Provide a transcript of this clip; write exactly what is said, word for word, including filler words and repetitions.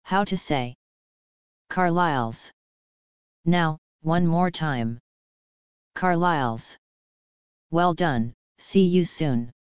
How to say Carlyle's. Now, one more time. Carlyle's. Well done, see you soon.